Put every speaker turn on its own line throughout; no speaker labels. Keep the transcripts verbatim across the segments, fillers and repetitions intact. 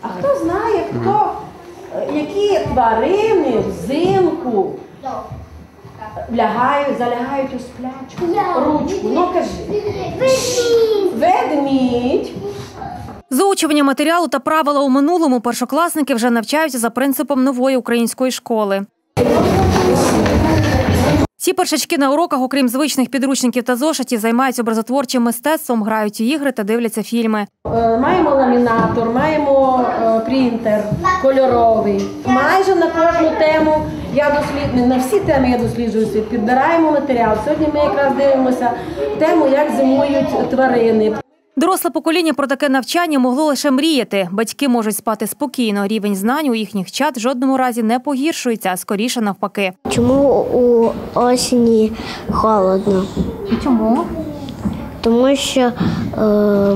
А хто знає, хто, які тварини взимку лягають, залягають у сплячку? Ручку, ну кажи. Ведмідь.
Заучування матеріалу та правила у минулому першокласники вже навчаються за принципом нової української школи. Ці першачки на уроках, окрім звичних підручників та зошитів, займаються образотворчим мистецтвом, грають у ігри та дивляться фільми.
Маємо ламінатор, маємо принтер кольоровий. Майже на кожну тему я досліджую, на всі теми я досліджую світ, підбираємо матеріал. Сьогодні ми якраз дивимося тему, як зимують тварини.
Доросле покоління про таке навчання могло лише мріяти. Батьки можуть спати спокійно. Рівень знань у їхніх чад в жодному разі не погіршується, а скоріше навпаки.
Чому у осені холодно?
Чому?
Тому що е,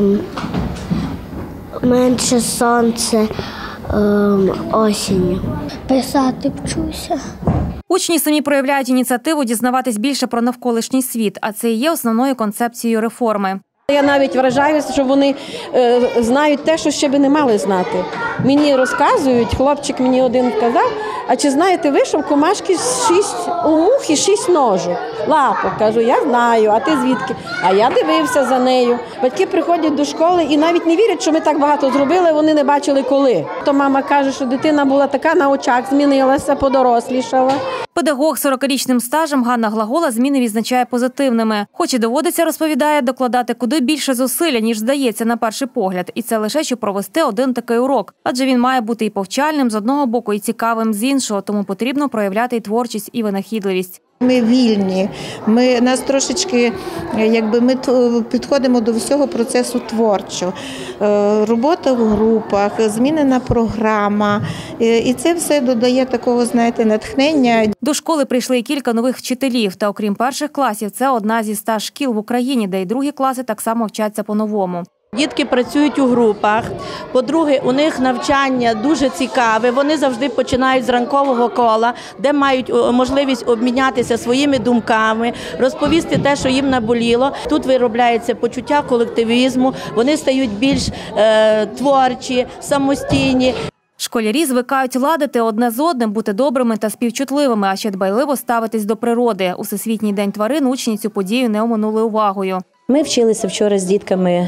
менше сонце е, осінню. Писати вчуся.
Учні самі проявляють ініціативу дізнаватись більше про навколишній світ, а це і є основною концепцією реформи.
Я навіть вражаюся, що вони е, знають те, що ще би не мали знати. Мені розказують, хлопчик мені один сказав, а чи знаєте ви, що в комашки шість у мухи шість ножок, лапок? Кажу, я знаю, а ти звідки? А я дивився за нею. Батьки приходять до школи і навіть не вірять, що ми так багато зробили, вони не бачили коли. То мама каже, що дитина була така на очах, змінилася, подорослішала.
Педагог з сорокарічним стажем Ганна Глагола зміни відзначає позитивними. Хоч і доводиться, розповідає, докладати куди більше зусилля, ніж здається на перший погляд. І це лише, щоб провести один такий урок. Адже він має бути і повчальним з одного боку, і цікавим з іншого. Тому потрібно проявляти і творчість, і винахідливість.
Ми вільні, ми нас трошечки, якби ми підходимо до всього процесу творчо. Робота в групах, змінена програма, і це все додає такого, знаєте, натхнення.
До школи прийшли і кілька нових вчителів, та окрім перших класів, це одна зі ста шкіл в Україні, де й другі класи так само вчаться по-новому.
Дітки працюють у групах. По-друге, у них навчання дуже цікаве. Вони завжди починають з ранкового кола, де мають можливість обмінятися своїми думками, розповісти те, що їм наболіло. Тут виробляється почуття колективізму, вони стають більш е, творчі, самостійні.
Школярі звикають ладити одне з одним, бути добрими та співчутливими, а ще дбайливо ставитись до природи. У Всесвітній день тварин учні цю подію не оминули увагою.
Ми вчилися вчора з дітками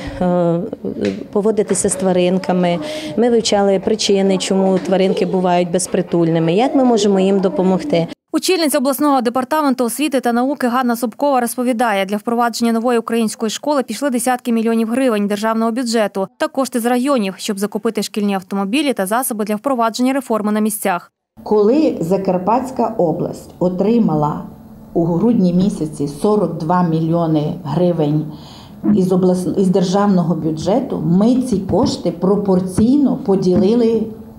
поводитися з тваринками. Ми вивчали причини, чому тваринки бувають безпритульними, як ми можемо їм допомогти.
Очільниця обласного департаменту освіти та науки Ганна Собкова розповідає, для впровадження нової української школи пішли десятки мільйонів гривень державного бюджету та кошти з районів, щоб закупити шкільні автомобілі та засоби для впровадження реформи на місцях.
Коли Закарпатська область отримала у грудні місяці сорок два мільйони гривень із, облас... із державного бюджету, ми ці кошти пропорційно поділили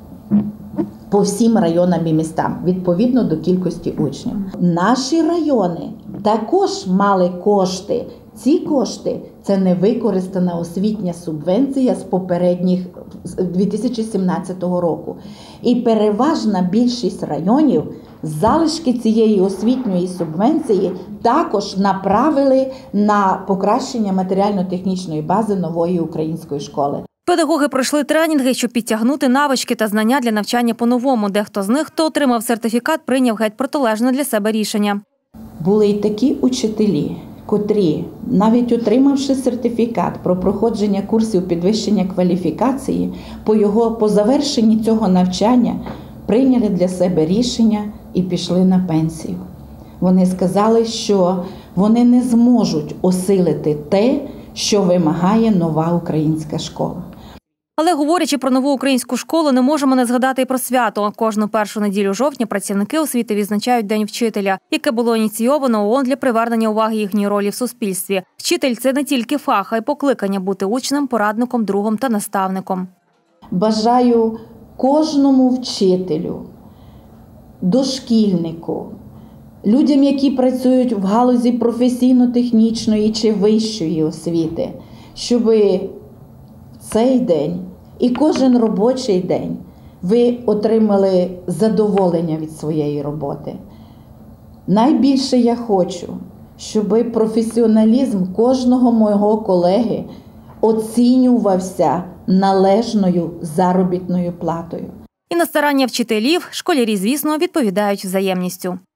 по всім районам і містам, відповідно до кількості учнів. Наші райони також мали кошти. Ці кошти – це невикористана освітня субвенція з попередніх дві тисячі сімнадцятого року. І переважна більшість районів залишки цієї освітньої субвенції також направили на покращення матеріально-технічної бази нової української школи.
Педагоги пройшли тренінги, щоб підтягнути навички та знання для навчання по-новому. Дехто з них, хто отримав сертифікат, прийняв геть протилежне для себе рішення.
Були й такі учителі, котрі, навіть отримавши сертифікат про проходження курсів підвищення кваліфікації, по його по завершенні цього навчання прийняли для себе рішення і пішли на пенсію. Вони сказали, що вони не зможуть осилити те, що вимагає нова українська школа.
Але говорячи про нову українську школу, не можемо не згадати і про свято. Кожну першу неділю жовтня працівники освіти відзначають День вчителя, яке було ініційовано ООН для привернення уваги їхньої ролі в суспільстві. Вчитель – це не тільки фах, а й покликання бути учнем, порадником, другом та наставником.
Бажаю кожному вчителю, дошкільнику, людям, які працюють в галузі професійно-технічної чи вищої освіти, щоб цей день і кожен робочий день ви отримали задоволення від своєї роботи. Найбільше я хочу, щоб професіоналізм кожного мого колеги оцінювався належною заробітною платою.
І на старання вчителів школярі, звісно, відповідають взаємністю.